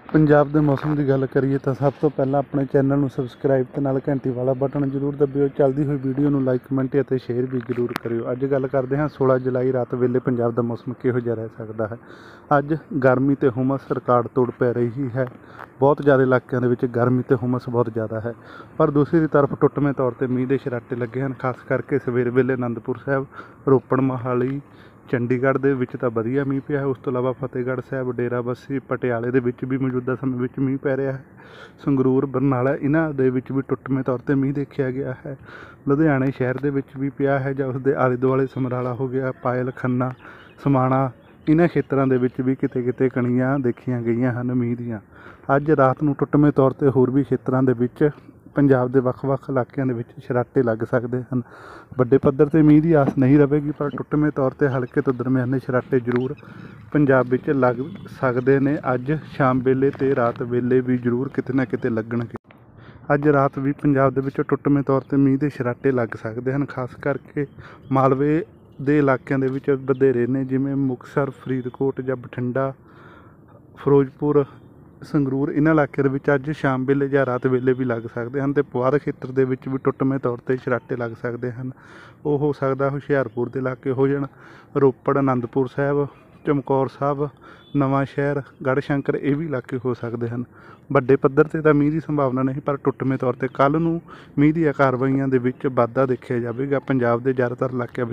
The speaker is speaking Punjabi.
ਪੰਜਾਬ ਦੇ ਮੌਸਮ ਦੀ ਗੱਲ ਕਰੀਏ ਤਾਂ ਸਭ ਤੋਂ ਪਹਿਲਾਂ ਆਪਣੇ ਚੈਨਲ ਨੂੰ ਸਬਸਕ੍ਰਾਈਬ ਤੇ ਨਾਲ ਘੰਟੀ ਵਾਲਾ ਬਟਨ ਜ਼ਰੂਰ ਦਬਿਓ। ਚੱਲਦੀ ਹੋਈ ਵੀਡੀਓ ਨੂੰ ਲਾਈਕ ਕਮੈਂਟ ਅਤੇ ਸ਼ੇਅਰ ਵੀ ਜ਼ਰੂਰ ਕਰਿਓ। ਅੱਜ ਗੱਲ ਕਰਦੇ ਹਾਂ 16 ਜੁਲਾਈ ਰਾਤ ਵੇਲੇ ਪੰਜਾਬ ਦਾ ਮੌਸਮ ਕਿਹੋ ਜਿਹਾ ਰਹਿ ਸਕਦਾ ਹੈ। ਅੱਜ ਗਰਮੀ ਤੇ ਹੁਮਸ ਰਿਕਾਰਡ ਤੋੜ ਪੈ ਰਹੀ ਹੈ। ਬਹੁਤ ਜ਼ਿਆਦਾ ਇਲਾਕਿਆਂ ਦੇ ਵਿੱਚ ਗਰਮੀ ਤੇ ਹੁਮਸ ਬਹੁਤ ਜ਼ਿਆਦਾ ਹੈ, ਪਰ ਦੂਸਰੀ ਤਰਫ ਟੁੱਟਵੇਂ ਤੌਰ 'ਤੇ ਮੀਂਹ ਦੇ ਛਰਾਟੇ ਲੱਗੇ ਹਨ। ਖਾਸ ਕਰਕੇ ਸਵੇਰ ਵੇਲੇ ਅਨੰਦਪੁਰ ਸਾਹਿਬ, ਰੋਪੜ, ਮੋਹਾਲੀ, ਚੰਡੀਗੜ੍ਹ ਦੇ ਵਿੱਚ ਤਾਂ ਵਧੀਆ ਮੀਂਹ ਪਿਆ ਹੈ। ਉਸ ਤੋਂ ਇਲਾਵਾ ਫਤਿਹਗੜ੍ਹ ਸਾਹਿਬ, ਡੇਰਾਬੱਸੀ, ਪਟਿਆਲੇ ਦੇ ਵਿੱਚ ਵੀ ਮੌਜੂਦਾ ਸਮੇਂ ਵਿੱਚ ਮੀਂਹ ਪੈ ਰਿਹਾ ਹੈ। ਸੰਗਰੂਰ, ਬਰਨਾਲਾ ਇਹਨਾਂ ਦੇ ਵਿੱਚ ਵੀ ਟੁੱਟਵੇਂ ਤੌਰ 'ਤੇ ਮੀਂਹ ਦੇਖਿਆ ਗਿਆ ਹੈ। ਲੁਧਿਆਣੇ ਸ਼ਹਿਰ ਦੇ ਵਿੱਚ ਵੀ ਪਿਆ ਹੈ ਜਾਂ ਉਸਦੇ ਆਲੇ ਦੁਆਲੇ ਸਮਰਾਲਾ ਹੋ ਗਿਆ, ਪਾਇਲ, ਖੰਨਾ, ਸਮਾਣਾ, ਇਹਨਾਂ ਖੇਤਰਾਂ ਦੇ ਵਿੱਚ ਵੀ ਕਿਤੇ ਕਿਤੇ ਕਣੀਆਂ ਦੇਖੀਆਂ ਗਈਆਂ ਹਨ ਮੀਂਹ ਦੀਆਂ। ਅੱਜ ਰਾਤ ਨੂੰ ਟੁੱਟਵੇਂ ਤੌਰ 'ਤੇ ਹੋਰ ਵੀ ਖੇਤਰਾਂ ਦੇ ਵਿੱਚ ਪੰਜਾਬ ਦੇ ਵੱਖ-ਵੱਖ ਇਲਾਕਿਆਂ ਦੇ ਵਿੱਚ ਛਰਾਟੇ ਲੱਗ ਸਕਦੇ ਹਨ। ਵੱਡੇ ਪੱਧਰ 'ਤੇ ਮੀਂਹ ਦੀ ਆਸ ਨਹੀਂ ਰਹੇਗੀ, ਪਰ ਟੁੱਟਵੇਂ ਤੌਰ 'ਤੇ ਹਲਕੇ ਤੋਂ ਦਰਮਿਆਨੇ ਛਰਾਟੇ ਜ਼ਰੂਰ ਪੰਜਾਬ ਵਿੱਚ ਲੱਗ ਸਕਦੇ ਨੇ। ਅੱਜ ਸ਼ਾਮ ਵੇਲੇ ਤੇ ਰਾਤ ਵੇਲੇ ਵੀ ਜ਼ਰੂਰ ਕਿਤੇ ਨਾ ਕਿਤੇ ਲੱਗਣਗੇ। ਅੱਜ ਰਾਤ ਵੀ ਪੰਜਾਬ ਦੇ ਵਿੱਚ ਟੁੱਟਵੇਂ ਤੌਰ 'ਤੇ ਮੀਂਹ ਦੇ ਛਰਾਟੇ ਲੱਗ ਸਕਦੇ ਹਨ। ਖਾਸ ਕਰਕੇ ਮਾਲਵੇ ਦੇ ਇਲਾਕਿਆਂ ਦੇ ਵਿੱਚ ਵਧੇਰੇ ਨੇ, ਜਿਵੇਂ ਮੁਕਤਸਰ, ਫਰੀਦਕੋਟ ਜਾਂ ਬਠਿੰਡਾ, ਫਿਰੋਜ਼ਪੁਰ, ਸੰਗਰੂਰ, ਇਹਨਾਂ ਇਲਾਕਿਆਂ ਦੇ ਵਿੱਚ ਅੱਜ ਸ਼ਾਮ ਵੇਲੇ ਜਾਂ ਰਾਤ ਵੇਲੇ ਵੀ ਲੱਗ ਸਕਦੇ ਹਨ। ਅਤੇ ਪੁਆਧ ਖੇਤਰ ਦੇ ਵਿੱਚ ਵੀ ਟੁੱਟਵੇਂ ਤੌਰ 'ਤੇ ਛਰਾਟੇ ਲੱਗ ਸਕਦੇ ਹਨ। ਉਹ ਹੋ ਸਕਦਾ ਹੁਸ਼ਿਆਰਪੁਰ ਦੇ ਇਲਾਕੇ ਹੋ ਜਾਣ, ਰੋਪੜ, ਅਨੰਦਪੁਰ ਸਾਹਿਬ, ਚਮਕੌਰ ਸਾਹਿਬ, ਨਵਾਂ ਸ਼ਹਿਰ, ਗੜ੍ਹ ਸ਼ੰਕਰ, ਇਹ ਵੀ ਇਲਾਕੇ ਹੋ ਸਕਦੇ ਹਨ। ਵੱਡੇ ਪੱਧਰ 'ਤੇ ਤਾਂ ਮੀਂਹ ਦੀ ਸੰਭਾਵਨਾ ਨਹੀਂ, ਪਰ ਟੁੱਟਵੇਂ ਤੌਰ 'ਤੇ ਕੱਲ੍ਹ ਨੂੰ ਮੀਂਹ ਦੀਆਂ ਕਾਰਵਾਈਆਂ ਦੇ ਵਿੱਚ ਵਾਧਾ ਦੇਖਿਆ ਜਾਵੇਗਾ। ਪੰਜਾਬ ਦੇ ਜ਼ਿਆਦਾਤਰ ਇਲਾਕਿਆਂ ਵਿੱਚ